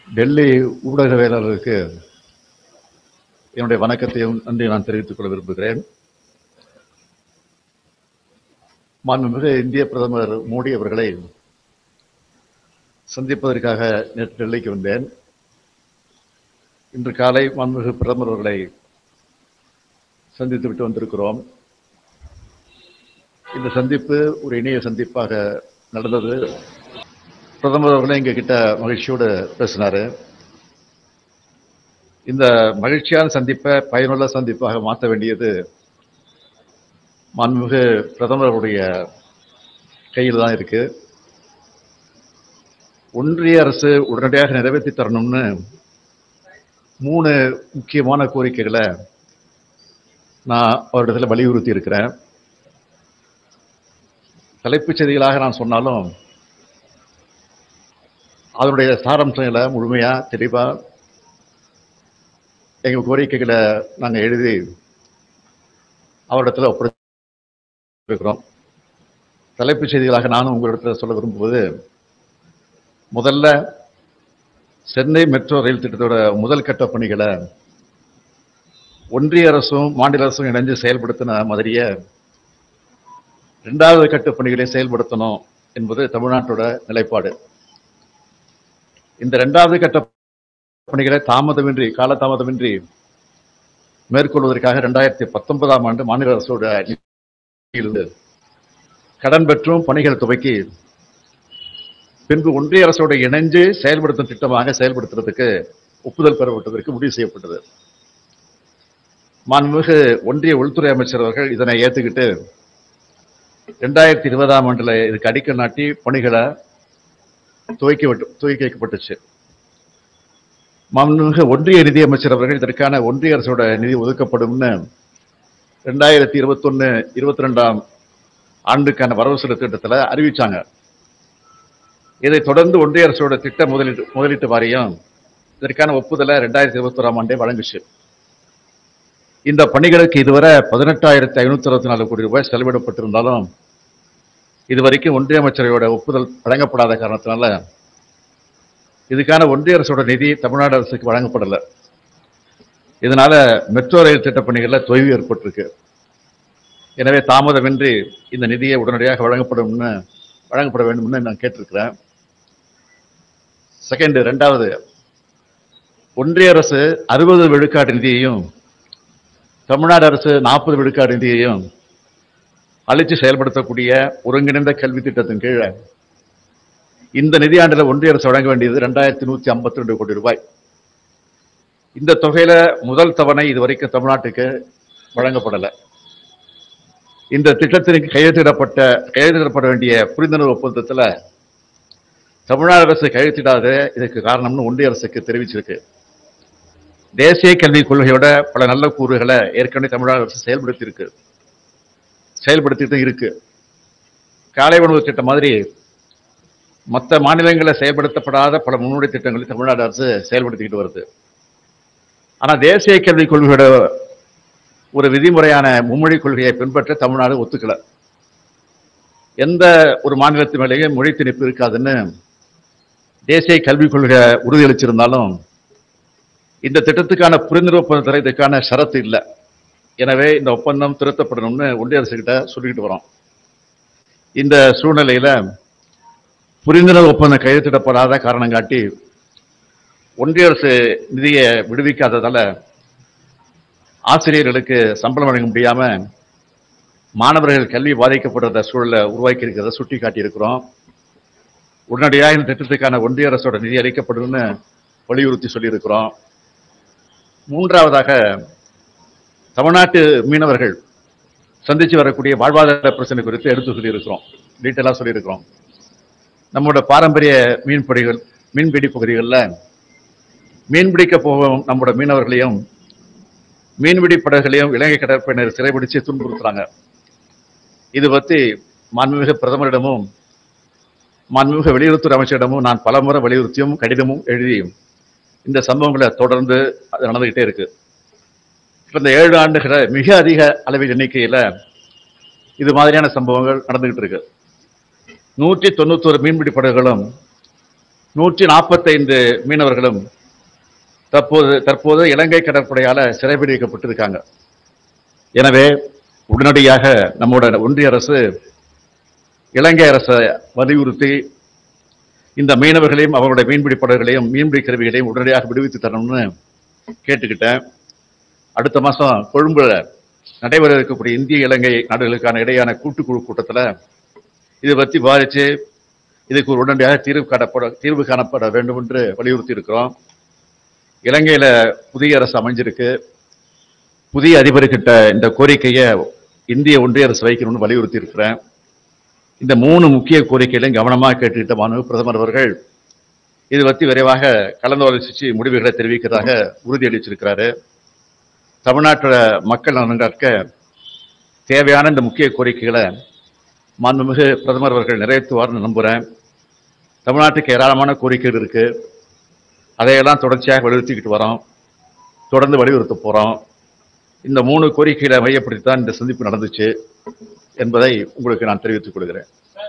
டெல்லி ஊடகவியலாளருக்கு என்னுடைய வணக்கத்தையும் நன்றி நான் தெரிவித்துக் கொள்ள விரும்புகிறேன். மாண்புமிகு இந்திய பிரதமர் மோடி அவர்களை சந்திப்பதற்காக நேற்று டெல்லிக்கு வந்தேன். இன்று காலை மாண்புமிகு பிரதமர் அவர்களை சந்தித்துவிட்டு வந்திருக்கிறோம். இந்த சந்திப்பு ஒரு இணைய சந்திப்பாக நடந்தது. பிரதமர் அவர்களே எங்க கிட்ட மகிழ்ச்சியோடு பேசினாரு. இந்த மகிழ்ச்சியான சந்திப்பை பயனுள்ள சந்திப்பாக மாற்ற வேண்டியது மாண்புமிகு பிரதமர் அவருடைய கையில் தான் இருக்கு. ஒன்றிய அரசு உடனடியாக நிறைவேற்றி தரணும்னு 3 முக்கியமான கோரிக்கைகளை நான் அவரிடத்தில் வலியுறுத்தி இருக்கிறேன். தலைப்புச் செய்திகளாக நான் சொன்னாலும் அதனுடைய சாராம்சங்களை முழுமையா தெளிவா எங்க கோரிக்கைகளை நாங்கள் எழுதி அவரிடத்தில் ஒப்படைக்கிறோம். தலைப்புச் செய்திகளாக நானும் உங்களிடத்தில் சொல்ல விரும்புவது, முதல்ல சென்னை மெட்ரோ ரயில் திட்டத்தோட முதல் கட்ட பணிகளை ஒன்றிய அரசும் மாநில அரசும் இணைந்து செயல்படுத்தின மாதிரியே 2வது கட்ட பணிகளை செயல்படுத்தணும் என்பது தமிழ்நாட்டோட நிலைப்பாடு. இந்த 2வது கட்ட பணிகளை காலதாமதமின்றி மேற்கொள்வதற்காக 2019ஆம் ஆண்டு மாநில அரசோட கடன் பெற்றும் பணிகள் துவக்கி பின்பு ஒன்றிய அரசோட இணைஞ்சு செயல்படுத்தும் திட்டமாக செயல்படுத்துறதுக்கு ஒப்புதல் பெறப்பட்டதற்கு முடிவு செய்யப்பட்டது. மாண்புமிகு ஒன்றிய உள்துறை அமைச்சர் அவர்கள் இதனை ஏற்றுக்கிட்டு 2020ஆம் ஆண்டுல இதுக்கு அடிக்கல் நாட்டி பணிகளை துவக்கி வைக்கப்பட்டுச்சு. மாண்புமிகு ஒன்றிய நிதி அமைச்சர் அவர்கள் இதற்கான ஒன்றிய அரசோட நிதி ஒதுக்கப்படும்னு 2021-22ஆம் ஆண்டுக்கான வரவு செலவு திட்டத்தில் அறிவிச்சாங்க. இதை தொடர்ந்து ஒன்றிய அரசோட திட்ட முதலீட்டு வாரியம் இதற்கான ஒப்புதலை 2021ஆம் ஆண்டே வழங்குச்சு. இந்த பணிகளுக்கு இதுவரை 18,564 கோடி ரூபாய் செலவிடப்பட்டிருந்தாலும் இதுவரைக்கும் ஒன்றிய அமைச்சரையோட ஒப்புதல் வழங்கப்படாத காரணத்தினால இதுக்கான ஒன்றிய அரசோட நிதி தமிழ்நாடு அரசுக்கு வழங்கப்படலை. இதனால மெட்ரோ ரயில் திட்ட பணிகளில் தொய்வு ஏற்பட்டிருக்கு. எனவே தாமதமின்றி இந்த நிதியை உடனடியாக வழங்கப்பட வேண்டும்னு நான் கேட்டிருக்கிறேன். 2வது, ஒன்றிய அரசு 60 விழுக்காடு நிதியையும் தமிழ்நாடு அரசு 40 விழுக்காடு நிதியையும் அளித்து செயல்படுத்தக்கூடிய ஒருங்கிணைந்த கல்வி திட்டத்தின் கீழே இந்த நிதியாண்டில் ஒன்றிய அரசு வழங்க வேண்டியது 2152 கோடி ரூபாய். இந்த தொகையில முதல் தவணை இதுவரைக்கும் தமிழ்நாட்டுக்கு வழங்கப்படலை. இந்த திட்டத்திற்கு கையெழுத்திடப்பட வேண்டிய புரிந்துணர்வு ஒப்பந்தத்தில் தமிழ்நாடு அரசு கையெழுத்திடாத இதற்கு காரணம்னு ஒன்றிய அரசுக்கு தெரிவிச்சிருக்கு. தேசிய கல்விக் கொள்கையோட பல நல்ல கூறுகளை ஏற்கனவே தமிழ்நாடு அரசு செயல்படுத்திட்டு இருக்கு. காலை உணவு திட்டம் மாதிரி மற்ற மாநிலங்களில் செயல்படுத்தப்படாத பல முன்னோடி திட்டங்களை தமிழ்நாடு அரசு செயல்படுத்திக்கிட்டு வருது. ஆனா தேசிய கல்விக் கொள்கையோட ஒரு விதிமுறையான மும்மொழி கொள்கையை பின்பற்ற தமிழ்நாடு ஒத்துக்கல. எந்த ஒரு மாநிலத்தின் மேலேயும் மொழி திணிப்பு இருக்காதுன்னு தேசிய கல்விக் கொள்கை உறுதியளிச்சிருந்தாலும் இந்த திட்டத்துக்கான புரிந்துணர்வு ஒப்பந்தத்தில் இதுக்கான ஷரத்து இல்லை. எனவே இந்த ஒப்பந்தம் திருத்தப்படணும்னு ஒன்றிய அரசு கிட்ட சொல்லிக்கிட்டு வரோம். இந்த சூழ்நிலையில புரிந்துணர்வு ஒப்பந்தம் கையெழுத்திடப்படாத காரணம் காட்டி ஒன்றிய அரசு நிதியை விடுவிக்காததால ஆசிரியர்களுக்கு சம்பளம் வழங்க முடியாம மாணவர்கள் கல்வி பாதிக்கப்படுற சூழலை உருவாக்கி இருக்கிறத சுட்டி காட்டியிருக்கிறோம். உடனடியாக இந்த திட்டத்துக்கான ஒன்றிய அரசோட நிதி அளிக்கப்படும்னு வலியுறுத்தி சொல்லியிருக்கிறோம். 3வதாக, தமிழ்நாட்டு மீனவர்கள் சந்திச்சு வரக்கூடிய வாழ்வாதார பிரச்சனை குறித்து எடுத்து சொல்லியிருக்கிறோம், டீட்டெயிலாக சொல்லியிருக்கிறோம். நம்மளோட பாரம்பரிய மீன்பிடி பகுதிகளில் மீன்பிடிக்க போகும் நம்மளோட மீனவர்களையும் மீன்பிடி படகுகளையும் இலங்கை கடற்படையினர் சிறைபிடிச்சு துன்புறுத்துறாங்க. இது பற்றி மாண்புமிகு பிரதமரிடமும் மாண்புமிகு வெளியுறவுத்துறை அமைச்சரிடமும் நான் பலமுறை வலியுறுத்தியும் கடிதமும் எழுதியும் இந்த சம்பவங்களை தொடர்ந்து அது நடந்துகிட்டே இருக்கு. கடந்த 7 ஆண்டுகளை மிக அதிக அளவில் எண்ணிக்கையில் இது மாதிரியான சம்பவங்கள் நடந்துகிட்டு இருக்கு. 191 மீன்பிடி படகுகளும் 145 மீனவர்களும் தற்போது இலங்கை கடற்படையால சிறைபிடிக்கப்பட்டிருக்காங்க. எனவே உடனடியாக நம்முடைய ஒன்றிய அரசு இலங்கை அரசை வலியுறுத்தி இந்த மீனவர்களையும் அவர்களுடைய மீன்பிடி படகுகளையும் மீன்பிடி கருவிகளையும் உடனடியாக விடுவித்து தரணும்னு கேட்டுக்கிட்டேன். அடுத்த மாசம் கொழும்புல நடைபெற இருக்கக்கூடிய இந்திய இலங்கை நாடுகளுக்கான இடையான கூட்டுக்குழு கூட்டத்தில் இதை பற்றி விவாதிச்சு இதுக்கு ஒரு உடனடியாக தீர்வு காணப்பட வேண்டும் என்று வலியுறுத்தி இருக்கிறோம். இலங்கையில புதிய அரசு அமைஞ்சிருக்கு. புதிய அதிபர்கிட்ட இந்த கோரிக்கையை இந்திய ஒன்றிய அரசு வைக்கணும்னு வலியுறுத்தி இருக்கிறேன். இந்த 3 முக்கிய கோரிக்கைகளையும் கவனமாக கேட்டுக்கிட்ட மாண்பு பிரதமர் அவர்கள் இது பற்றி விரைவாக கலந்தாலோசித்து முடிவுகளை தெரிவிக்கிறதாக உறுதியளிச்சிருக்கிறாரு. தமிழ்நாட்டில் மக்கள் நலன்காக்க தேவையான இந்த முக்கிய கோரிக்கைகளை மாண்புமிகு பிரதமர் அவர்கள் நிறைவேற்றுவார்னு நம்புகிறேன். தமிழ்நாட்டுக்கு ஏராளமான கோரிக்கைகள் இருக்கு. அதையெல்லாம் தொடர்ச்சியாக வலியுறுத்திக்கிட்டு வரோம், தொடர்ந்து வலியுறுத்த போறோம். இந்த 3 கோரிக்கைகளை மையப்படுத்தி தான் இந்த சந்திப்பு நடந்துச்சு என்பதை உங்களுக்கு நான் தெரிவித்துக் கொள்கிறேன்.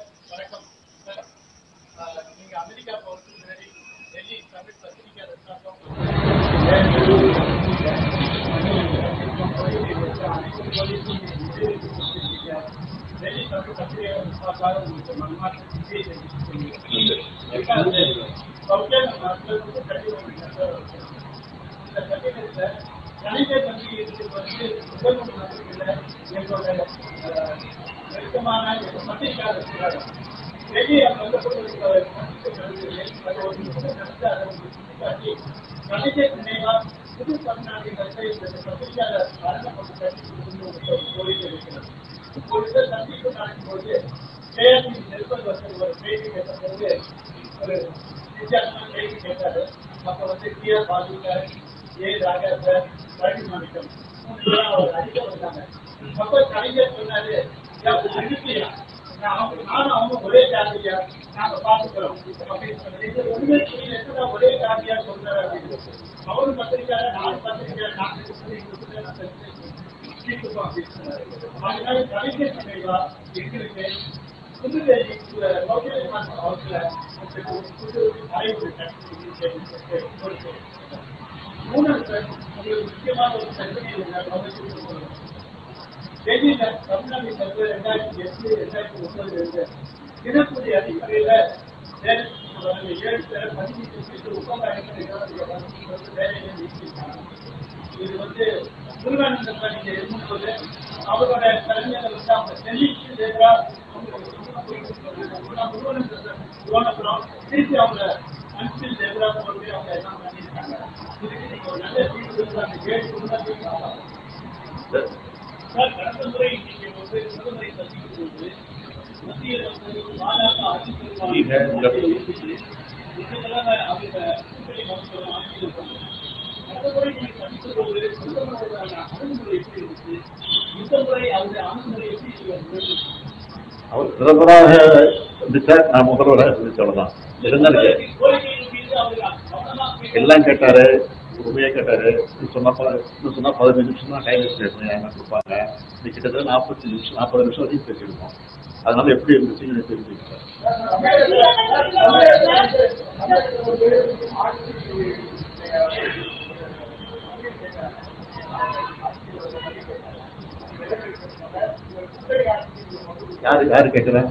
அவர் பிரதமராக இருந்துச்சார், நான் முதல்வராக இருந்துச்சோடதான் எல்லாம் கேட்டாரு, உண்மையா கேட்டாரு. சொன்னா 15 நிமிஷம் தான் டைம் கொடுப்பாங்க. இது கிட்டத்தட்ட 40 நிமிஷம் வரைக்கும் பேசியிருக்கோம். அதனால எப்படி இருந்துச்சுன்னு தெரிஞ்சுக்கிட்டேன். யாரு கேட்கிறேன்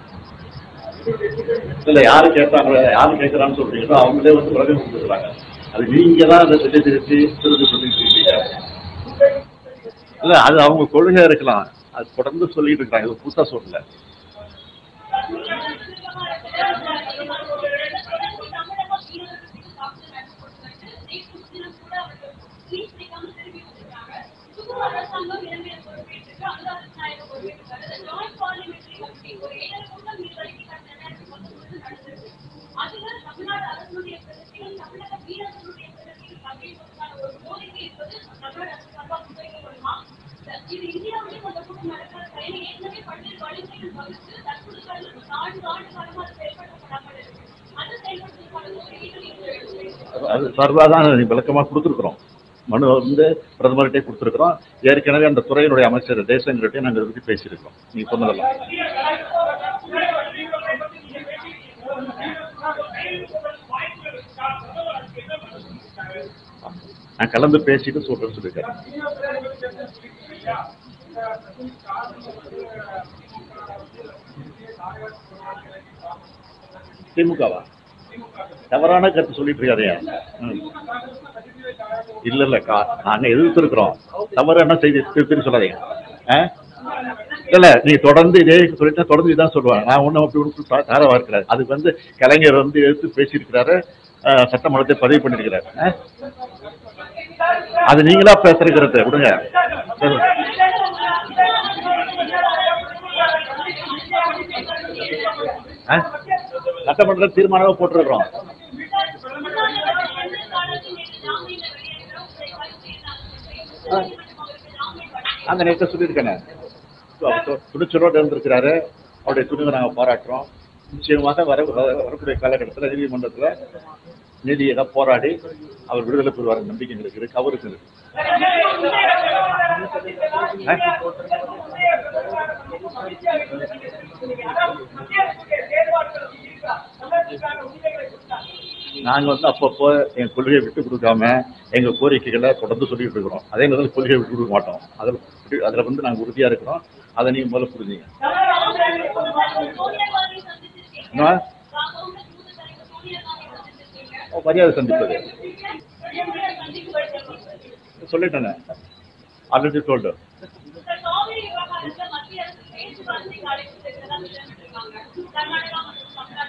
இல்ல, யாரு கேட்டாங்க, யாரு கேட்கறான்னு சொல்றீங்களோ அவங்களே வந்து விளக்கம் கொடுத்துருக்காங்க. அது நீங்க தான் அதை திருத்தி சொல்லிட்டு இருக்கீங்க. இல்ல, அது அவங்க கொள்கையா இருக்கலாம். அது தொடர்ந்து சொல்லிட்டு இருக்காங்க, இது புதுசா சொல்லல. அது சார்பாதான் விளக்கமா கொடுத்துருக்குறோம். மனு வந்து பிரதமர்கிட்டே கொடுத்துருக்குறோம். ஏற்கனவே அந்த துறையினுடைய அமைச்சர் தேசங்கிட்டே நாங்கள் இதை பற்றி பேசியிருக்கோம். நீங்க சொன்னதெல்லாம் நான் கலந்து பேசிட்டு சொல்றேன்னு சொல்லியிருக்கேன். திமுகவா? தவறான கருத்து சொல்லிட்டு இருக்காதையா? இல்ல இல்ல, நாங்க எதிர்த்து இருக்கிறோம். தவறான செய்தி திருப்பி சொல்லாதீங்க. இல்ல நீங்க தொடர்ந்து இதே சொல்லிட்டு தொடர்ந்து இதான் சொல்லுவாங்க. நான் ஒன்னும் அப்படி தாரவா இருக்கிறாரு. அதுக்கு கலைஞர் எடுத்து பேசியிருக்கிறாரு, சட்டமன்றத்தை பதிவு பண்ணிருக்கிறாரு. அது நீங்களா பேசுறத விடுங்க. சட்டமன்ற தீர்மானமா போட்டிருக்கிறோம். அந்த நேரத்தை சொல்லியிருக்கேன். துணிச்சலோடு இருந்திருக்கிறாரு. அவருடைய துணிவை நாங்கள் பாராட்டுறோம். நிச்சயமாக வரக்கூடிய காலகட்டத்தில் நீதிமன்றத்தில் நீதியை போராடி அவர் விடுதலை பெறுவார் நம்பிக்கை எங்களுக்கு இருக்கு, அவருக்கு இருக்கு. நாங்க அப்பப்போ எங்க கொள்கையை விட்டு கொடுக்காம எங்க கோரிக்கைகளை தொடர்ந்து சொல்லிட்டு இருக்கிறோம். அதே மாதிரி கொள்கையை விட்டு கொடுக்க மாட்டோம். அதுல நாங்க உறுதியா இருக்கிறோம். அதை நீங்க முதல்ல புரிஞ்சுங்க. மரியாதை சந்திப்பது சொல்லிட்டேன். ஆல்ரெடி சொல்லிட்டு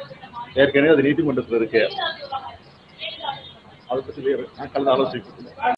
ஏற்கனவே அது நீதிமன்றத்தில் இருக்கு. அதை பற்றி நான் கலந்து ஆலோசிக்கிறேன்.